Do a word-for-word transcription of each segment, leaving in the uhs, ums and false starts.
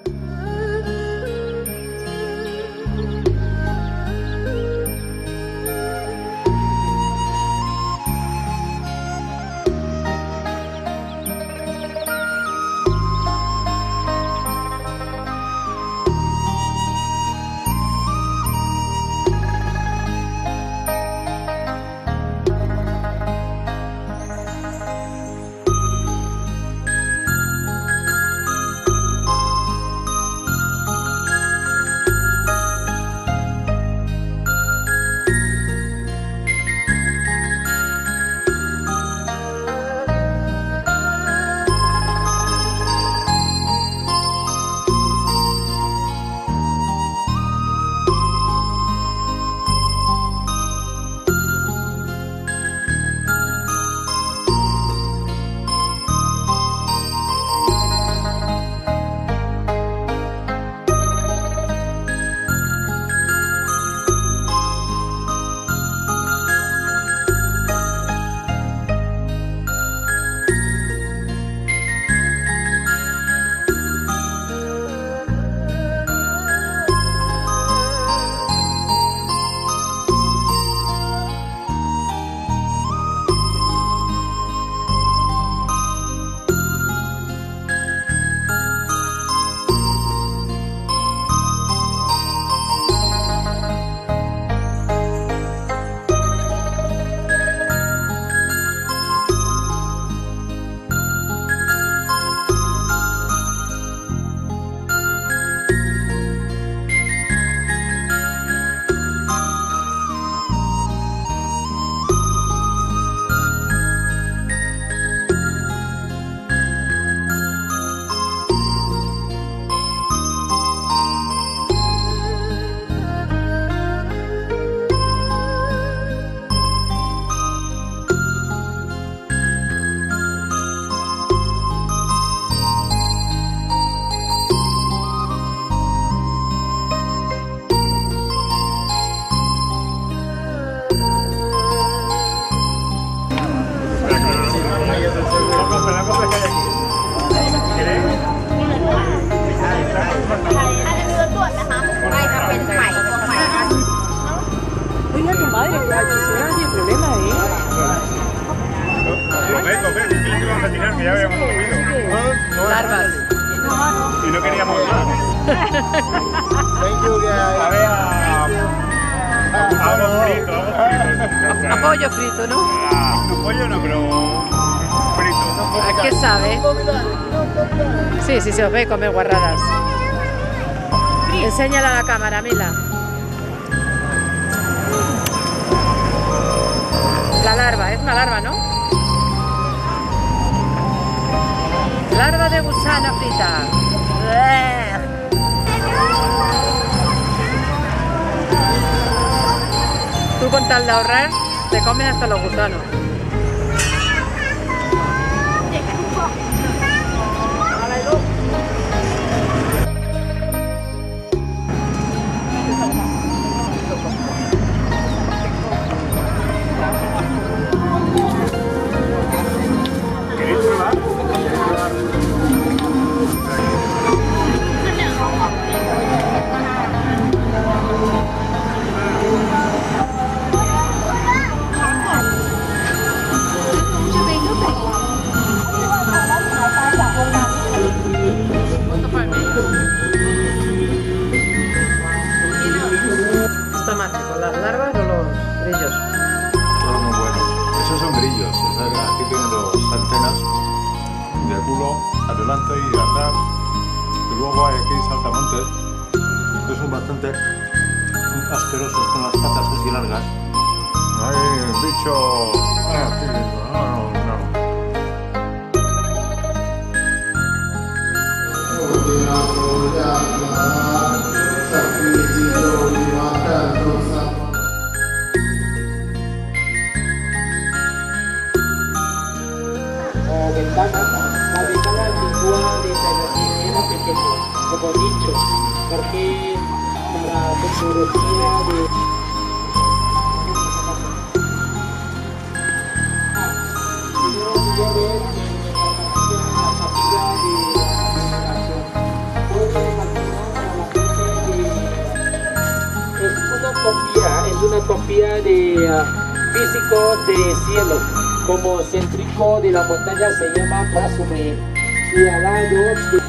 Larvas. Y no queríamos más. A ver, a... algo frito, algo frito. A pollo frito, ¿no? A pollo no, pero frito. ¿A qué sabe? Sí, sí, se os ve comer guarradas. Enséñala a la cámara, Mila. La larva, es una larva, ¿no? Larva de gusano frita. Tú con tal de ahorrar, te comes hasta los gusanos. ¿Está más con las larvas o los grillos? Son muy buenos. Esos son grillos. Aquí tienen los antenas de culo adelante y atrás. Y luego hay aquí saltamontes, que son bastante asquerosos con las patas así largas. Hay bichos. Ah, qué lindo. No, no, no. Ventanas, la ventana antigua de Pedrotín era pequeña, como dicho, porque para tecnología de... Yo voy a ver en la capilla de la administración. una copia de uh, físico de cielo, como céntrico de la montaña se llama Brasume, y al lado de...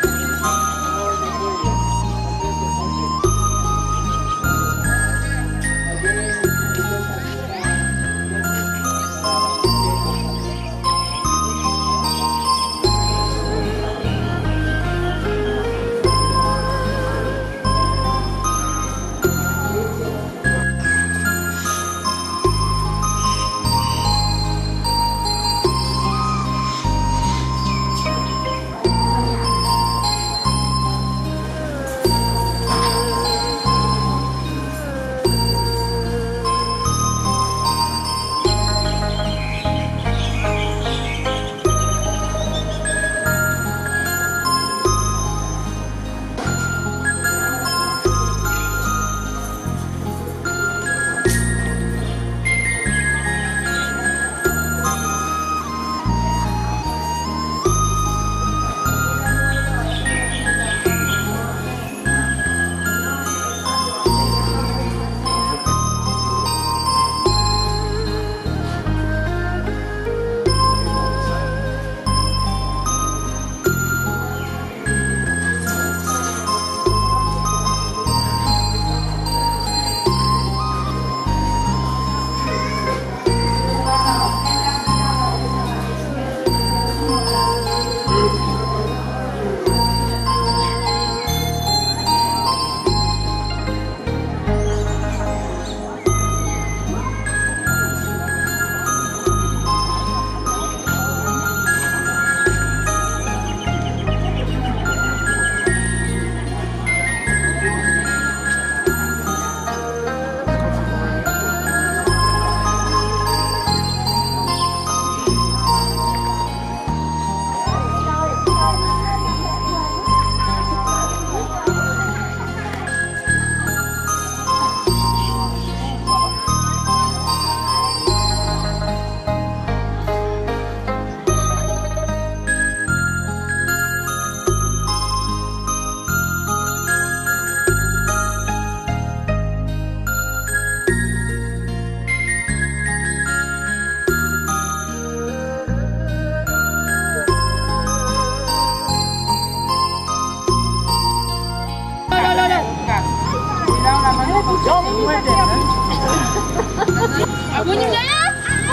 Bunyinya ya?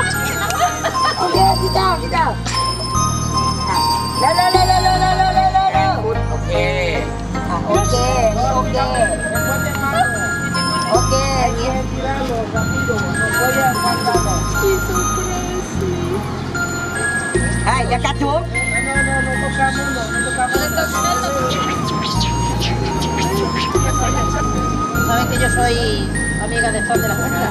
Oke, kita, kita. La la la la la la la la la. Oke. Oke, oke. Oke, bien. Ay, ya cachó. No, no, no, no tocamos, no, no tocamos. Saben que yo soy amiga de fan de las plantas.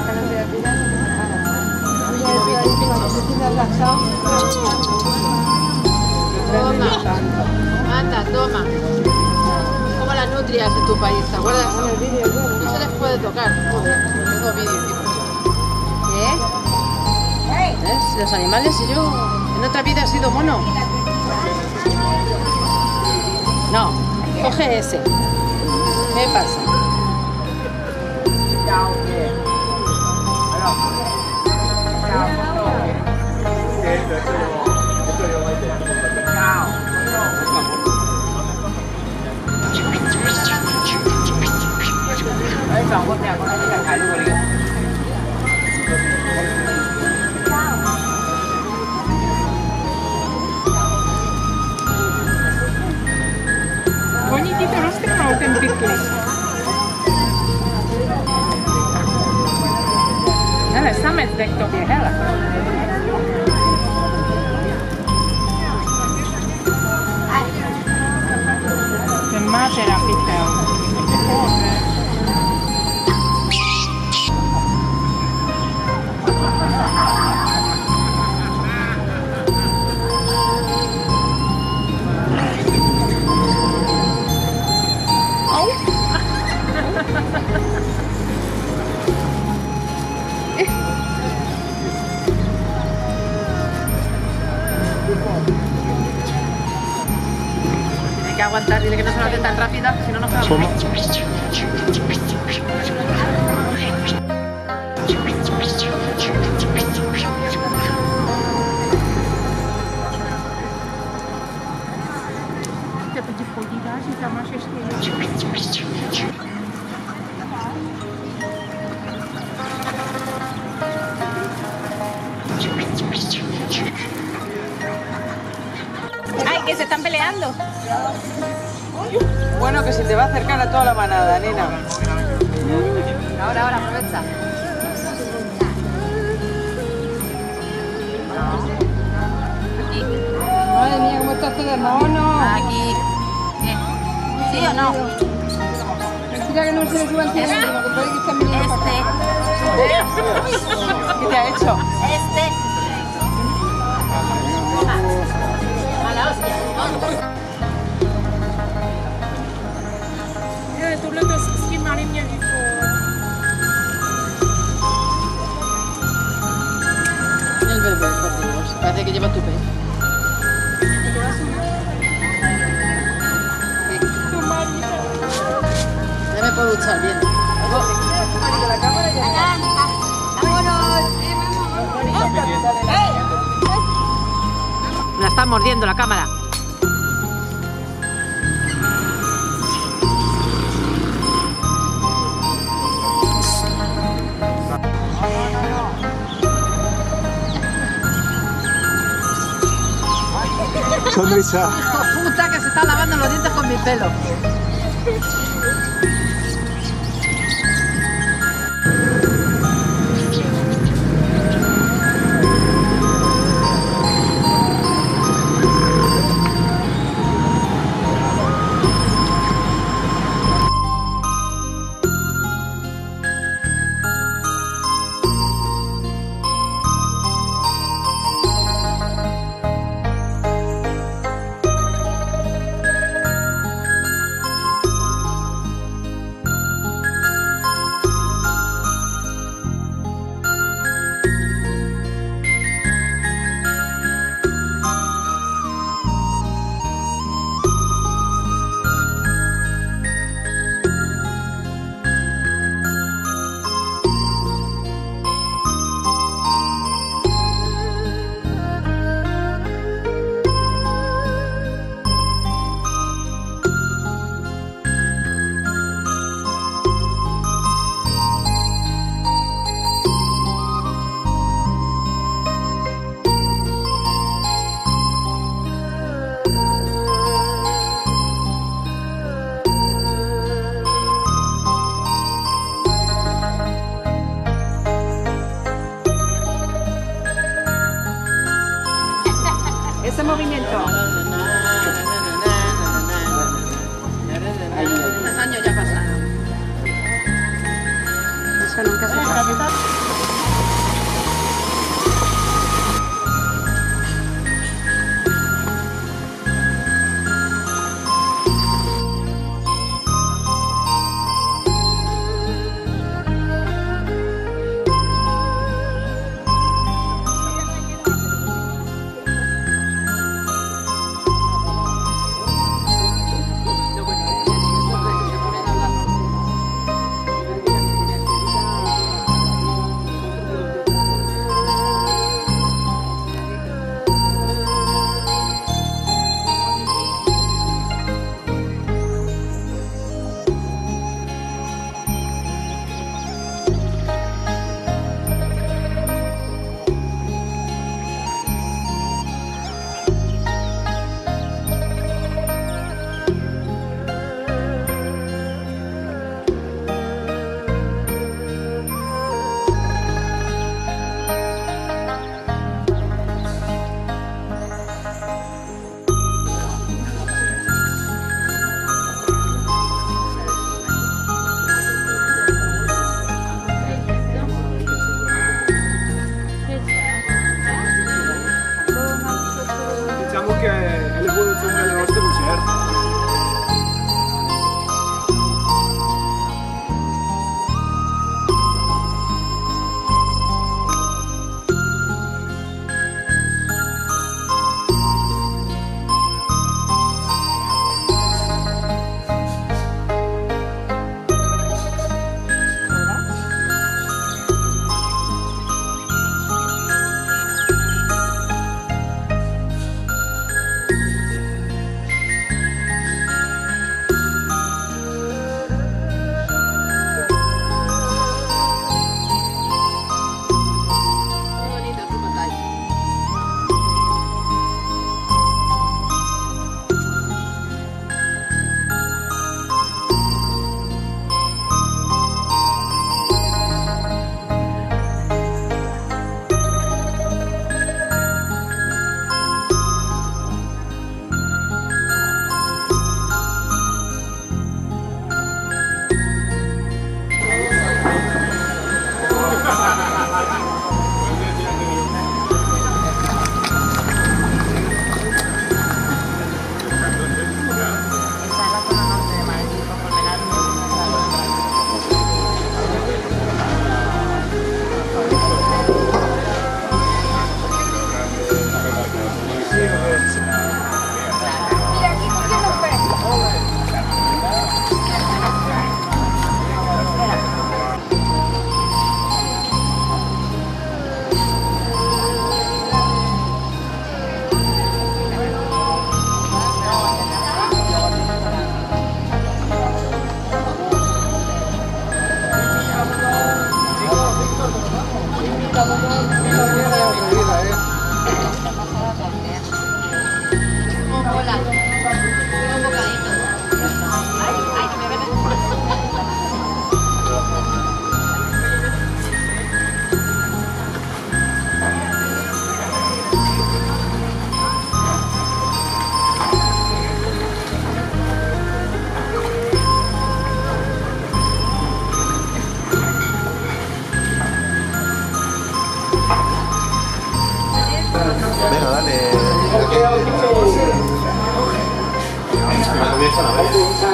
Toma, anda, toma. Como las nutrias en tu país, ¿te acuerdas? No se les puede tocar. Joder, tengo vídeo. ¿Qué? ¿Ves? Los animales y yo en otra vida he sido mono. No, coge ese. ¿Qué pasa? Oni ti to roztrhnou, ten pytlík. Hele, samec jde k tobě, hele. Ten má teda pytel. Tiene que aguantar, dile que no se lo hace tan rápida, si no nos quedamos. digas y tomas este. ¡Ay, que se están peleando! Bueno, que se te va a acercar a toda la manada, nena. Ahora, ahora, aprovecha. Madre mía, cómo está todo de mono. Aquí. ¿Sí o no? Mentira que no se le suba encima, que puede que estén viniendo para acá. ¿Qué te ha hecho? Este. A la hostia. Vamos. Ja, tohle to s tím malým mě vyfou. El bebé, por Dios. Parece que lleva tu pez. Ya me puedo duchar bien. Me la está mordiendo la cámara. Sonrisa. Hijo puta que se está lavando los dientes con mi pelo. Ese movimiento. Tres años ya pasaron. Eso nunca se pasa.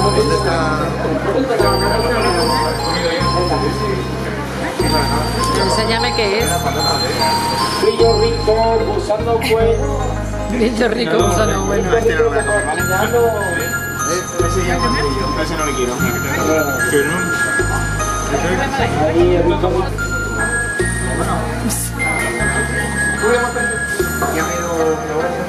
¿Dónde está? Enséñame qué es. Brillo rico, gusano bueno. Brillo rico, gusano bueno. Ese no le quiero. Que no. Ahí, rico. Ya me he ido.